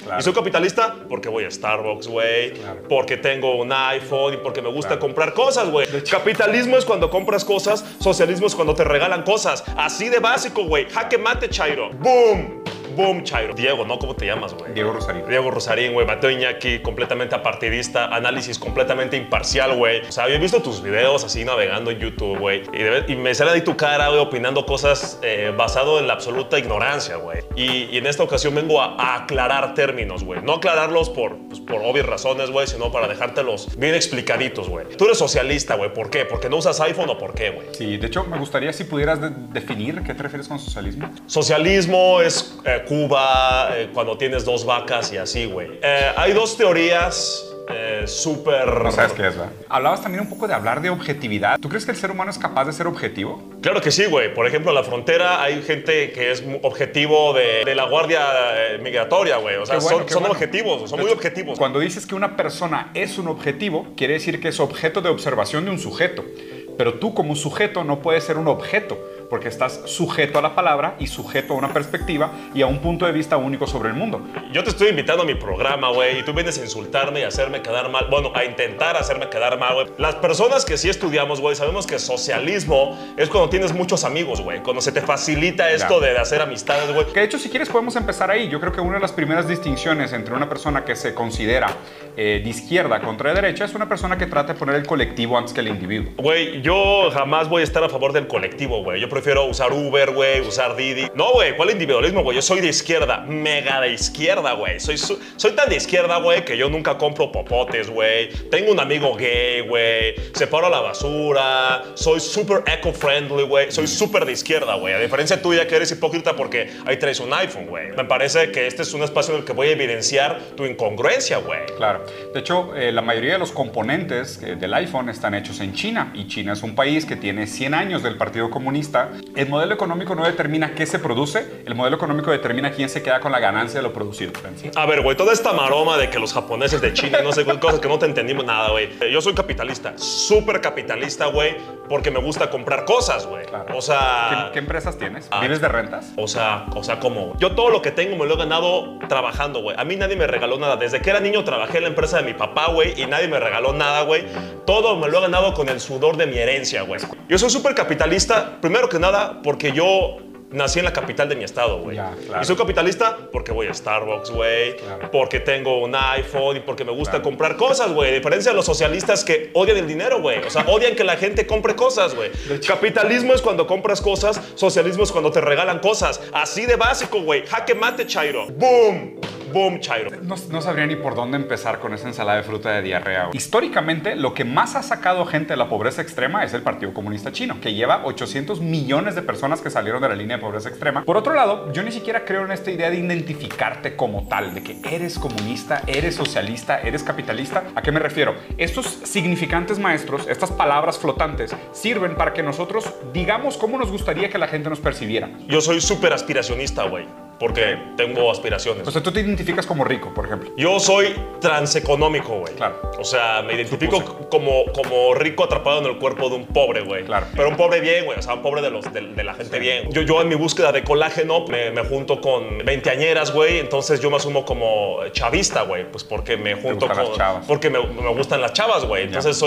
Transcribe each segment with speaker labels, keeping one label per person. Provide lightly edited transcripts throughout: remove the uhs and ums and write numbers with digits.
Speaker 1: Y soy capitalista porque voy a Starbucks, güey. Porque tengo un iPhone y porque me gusta comprar cosas, güey. Capitalismo es cuando compras cosas, socialismo es cuando te regalan cosas. Así de básico, güey. Jaque mate, Chairo. ¡Boom! Boom, Chairo. Diego, ¿no? ¿Cómo te llamas, güey?
Speaker 2: Diego Rosarín.
Speaker 1: Diego Rosarín, güey. Mateo Iñaki, completamente apartidista, análisis completamente imparcial, güey. O sea, había visto tus videos así navegando en YouTube, güey. Y me sale ahí tu cara, güey, opinando cosas basado en la absoluta ignorancia, güey. Y en esta ocasión vengo a aclarar términos, güey. No aclararlos por obvias razones, güey, sino para dejártelos bien explicaditos, güey. Tú eres socialista, güey. ¿Por qué? ¿Porque no usas iPhone o por qué, güey?
Speaker 2: Sí, de hecho, me gustaría si pudieras definir qué te refieres con socialismo.
Speaker 1: Socialismo es Cuba, cuando tienes dos vacas y así, güey. Hay dos teorías súper...
Speaker 2: No sabes qué es, ¿verdad? Hablabas también un poco de hablar de objetividad. ¿Tú crees que el ser humano es capaz de ser objetivo?
Speaker 1: Claro que sí, güey. Por ejemplo, en la frontera hay gente que es objetivo de la guardia migratoria, güey. O sea, son objetivos, son muy objetivos.
Speaker 2: Cuando dices que una persona es un objetivo, quiere decir que es objeto de observación de un sujeto. Pero tú como sujeto no puedes ser un objeto, porque estás sujeto a la palabra y sujeto a una perspectiva y a un punto de vista único sobre el mundo.
Speaker 1: Yo te estoy invitando a mi programa, güey, y tú vienes a insultarme y a hacerme quedar mal. Bueno, a intentar hacerme quedar mal, güey. Las personas que sí estudiamos, güey, sabemos que socialismo es cuando tienes muchos amigos, güey. Cuando se te facilita esto de hacer amistades, güey.
Speaker 2: Que de hecho, si quieres, podemos empezar ahí. Yo creo que una de las primeras distinciones entre una persona que se considera de izquierda contra de derecha es una persona que trata de poner el colectivo antes que el individuo.
Speaker 1: Güey, yo jamás voy a estar a favor del colectivo, güey. Yo prefiero usar Uber, güey, usar Didi. No, güey, ¿cuál individualismo, güey? Yo soy de izquierda, mega de izquierda, güey. Soy tan de izquierda, güey, que yo nunca compro popotes, güey. Tengo un amigo gay, güey. Separo la basura. Soy súper eco-friendly, güey. Soy súper de izquierda, güey. A diferencia tuya, que eres hipócrita porque ahí traes un iPhone, güey. Me parece que este es un espacio en el que voy a evidenciar tu incongruencia, güey.
Speaker 2: Claro. De hecho, la mayoría de los componentes del iPhone están hechos en China. Y China es un país que tiene 100 años del Partido Comunista. El modelo económico no determina qué se produce. El modelo económico determina quién se queda con la ganancia de lo producido.
Speaker 1: A ver, güey, toda esta maroma de que los japoneses de China, no sé, cosas que no te entendimos nada, güey. Yo soy capitalista, súper capitalista, güey, porque me gusta comprar cosas, güey.
Speaker 2: Claro.
Speaker 1: O sea...
Speaker 2: ¿Qué empresas tienes? ¿Vives de rentas?
Speaker 1: O sea, ¿cómo? Yo todo lo que tengo me lo he ganado trabajando, güey. A mí nadie me regaló nada. Desde que era niño trabajé en la empresa de mi papá, güey, y nadie me regaló nada, güey. Todo me lo he ganado con el sudor de mi herencia, güey. Yo soy súper capitalista, primero que nada, porque yo nací en la capital de mi estado, güey.
Speaker 2: Claro.
Speaker 1: Y soy capitalista porque voy a Starbucks, güey.
Speaker 2: Claro.
Speaker 1: Porque tengo un iPhone y porque me gusta comprar cosas, güey. A diferencia de los socialistas que odian el dinero, güey. O sea, odian que la gente compre cosas, güey. Capitalismo es cuando compras cosas, socialismo es cuando te regalan cosas. Así de básico, güey. Jaque mate, Chairo. ¡Boom! Boom, Chairo.
Speaker 2: No sabría ni por dónde empezar con esa ensalada de fruta de diarrea. Históricamente, lo que más ha sacado gente de la pobreza extrema es el Partido Comunista Chino, que lleva 800 millones de personas que salieron de la línea de pobreza extrema. Por otro lado, yo ni siquiera creo en esta idea de identificarte como tal, de que eres comunista, eres socialista, eres capitalista. ¿A qué me refiero? Estos significantes maestros, estas palabras flotantes, sirven para que nosotros digamos cómo nos gustaría que la gente nos percibiera.
Speaker 1: Yo soy súper aspiracionista, güey. Porque tengo aspiraciones.
Speaker 2: O sea, tú te identificas como rico, por ejemplo.
Speaker 1: Yo soy transeconómico, güey.
Speaker 2: Claro.
Speaker 1: O sea, me identifico como rico atrapado en el cuerpo de un pobre, güey.
Speaker 2: Claro.
Speaker 1: Pero un pobre bien, güey. O sea, un pobre de la gente bien. Yo en mi búsqueda de colágeno me junto con veinteañeras, güey. Entonces yo me asumo como chavista, güey. Pues porque me junto con...
Speaker 2: las chavas.
Speaker 1: Porque me gustan las chavas, güey. Entonces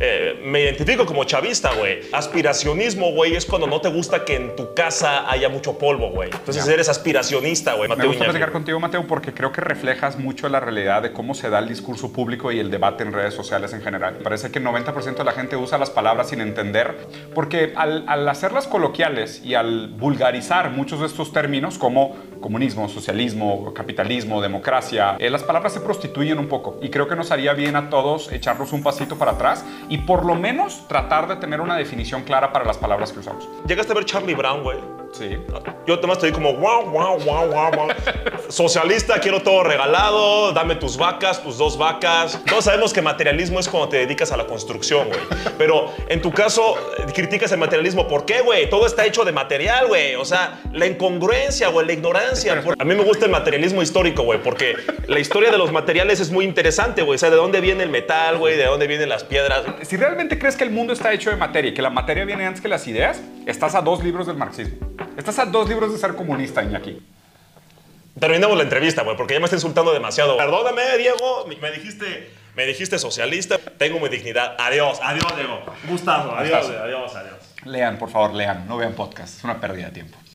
Speaker 1: me identifico como chavista, güey. Aspiracionismo, güey, es cuando no te gusta que en tu casa haya mucho polvo, güey. Entonces eres aspiracionista. Güey,
Speaker 2: me gusta platicar contigo, Mateo, porque creo que reflejas mucho la realidad de cómo se da el discurso público y el debate en redes sociales en general. Me parece que el 90% de la gente usa las palabras sin entender, porque al hacerlas coloquiales y al vulgarizar muchos de estos términos como comunismo, socialismo, capitalismo, democracia, las palabras se prostituyen un poco y creo que nos haría bien a todos echarnos un pasito para atrás y por lo menos tratar de tener una definición clara para las palabras que usamos.
Speaker 1: ¿Llegaste a ver Charlie Brown, güey?
Speaker 2: Sí.
Speaker 1: Yo además estoy como wow. Socialista, quiero todo regalado, dame tus vacas, tus dos vacas. Todos sabemos que materialismo es cuando te dedicas a la construcción, güey. Pero en tu caso criticas el materialismo. ¿Por qué, güey? Todo está hecho de material, güey. O sea, la incongruencia, güey, la ignorancia. A mí me gusta el materialismo histórico, güey, porque la historia de los materiales es muy interesante, güey. O sea, de dónde viene el metal, güey, de dónde vienen las piedras.
Speaker 2: Si realmente crees que el mundo está hecho de materia y que la materia viene antes que las ideas, estás a 2 libros del marxismo. Estás a 2 libros de ser comunista, Iñaki.
Speaker 1: Terminemos la entrevista, güey, porque ya me está insultando demasiado. Perdóname, Diego, me dijiste socialista. Tengo mi dignidad. Adiós, Diego. Gustazo, adiós.
Speaker 2: Lean, por favor, lean. No vean podcast. Es una pérdida de tiempo.